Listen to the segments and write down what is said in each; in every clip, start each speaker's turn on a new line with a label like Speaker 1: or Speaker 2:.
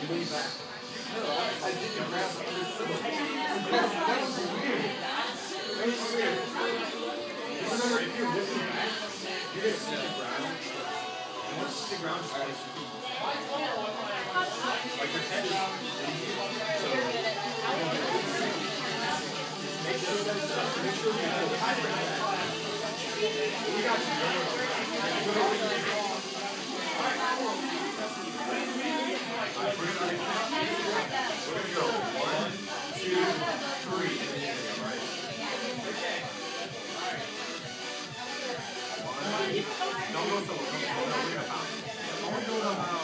Speaker 1: Remember, if you're looking back, you're going to see the ground. And once you see the ground, just always your feet. Like your head is so make sure that you have the high ground. We got you. Alright, we're going to go 1, 2, 3. Alright. Okay. Don't go so low. We're going to bounce. I want to go about.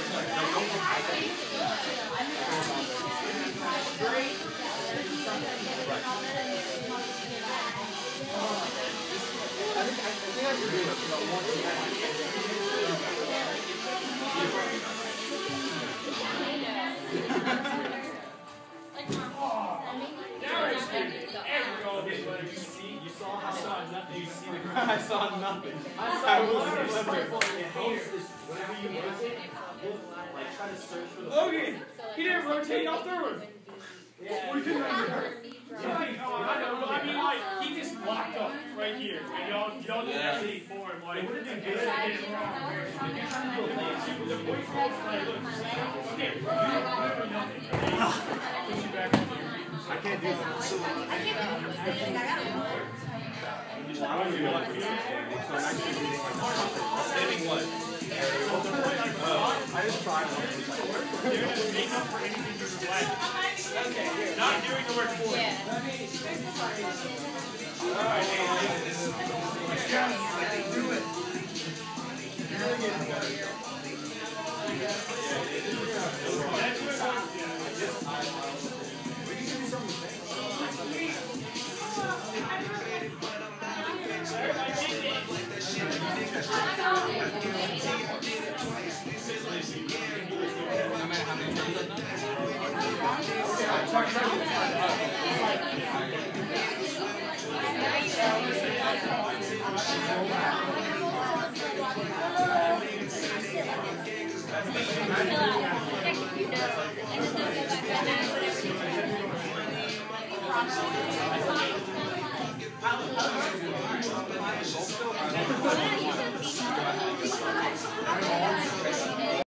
Speaker 1: I saw nothing.
Speaker 2: Logan, he didn't rotate off the roof.
Speaker 1: What do you think right here?
Speaker 2: I mean, like, he just walked up right here. And y'all didn't hesitate for him. Like, it would have been good.
Speaker 1: I can't do that. I wouldn't be lucky with standing, so I'm actually reading like standing what? I just tried one.
Speaker 2: You're going to make up for anything you're glad. Not doing the work for you. Alright,
Speaker 1: yes, I can do it.
Speaker 2: that's what I want to do.
Speaker 1: We can give you something.
Speaker 3: I just don't go back right now.